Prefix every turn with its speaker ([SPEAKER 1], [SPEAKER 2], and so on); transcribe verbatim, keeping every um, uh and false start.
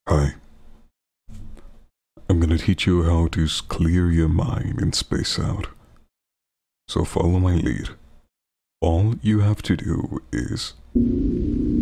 [SPEAKER 1] Hi. I'm gonna teach you how to clear your mind and space out. So follow my lead. All you have to do is